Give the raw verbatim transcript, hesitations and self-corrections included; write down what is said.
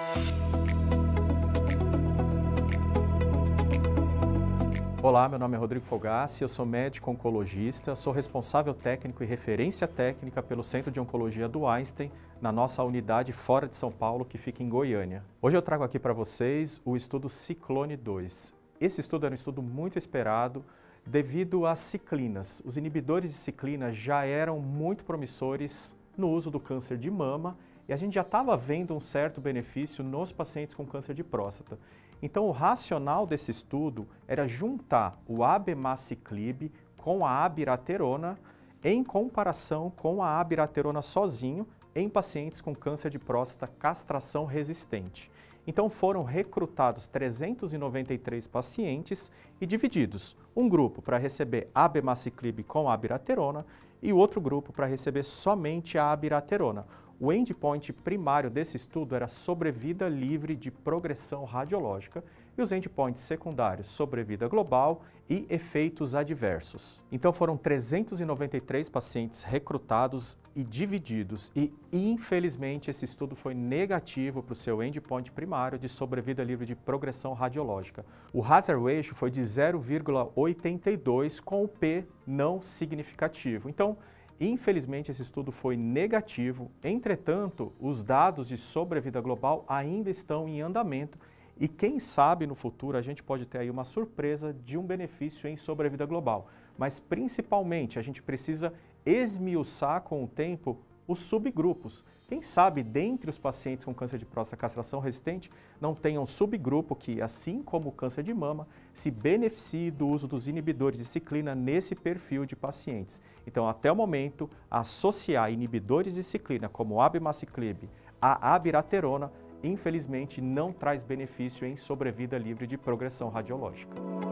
Olá, meu nome é Rodrigo Fogassi, eu sou médico oncologista, sou responsável técnico e referência técnica pelo Centro de Oncologia do Einstein, na nossa unidade fora de São Paulo, que fica em Goiânia. Hoje eu trago aqui para vocês o estudo Ciclone dois. Esse estudo era um estudo muito esperado devido às ciclinas. Os inibidores de ciclina já eram muito promissores no uso do câncer de mama e a gente já estava vendo um certo benefício nos pacientes com câncer de próstata. Então, o racional desse estudo era juntar o abemaciclib com a abiraterona em comparação com a abiraterona sozinho em pacientes com câncer de próstata castração resistente. Então, foram recrutados trezentos e noventa e três pacientes e divididos. Um grupo para receber abemaciclib com a abiraterona e o outro grupo para receber somente a abiraterona. O endpoint primário desse estudo era sobrevida livre de progressão radiológica e os endpoints secundários sobrevida global e efeitos adversos. Então foram trezentos e noventa e três pacientes recrutados e divididos e infelizmente esse estudo foi negativo para o seu endpoint primário de sobrevida livre de progressão radiológica. O hazard ratio foi de zero vírgula oitenta e dois com o P não significativo. Então, infelizmente, esse estudo foi negativo, entretanto, os dados de sobrevida global ainda estão em andamento e quem sabe no futuro a gente pode ter aí uma surpresa de um benefício em sobrevida global. Mas principalmente a gente precisa esmiuçar com o tempo os subgrupos. Quem sabe, dentre os pacientes com câncer de próstata castração resistente, não tenha um subgrupo que, assim como o câncer de mama, se beneficie do uso dos inibidores de ciclina nesse perfil de pacientes. Então, até o momento, associar inibidores de ciclina, como o abemaciclib, à abiraterona, infelizmente não traz benefício em sobrevida livre de progressão radiológica.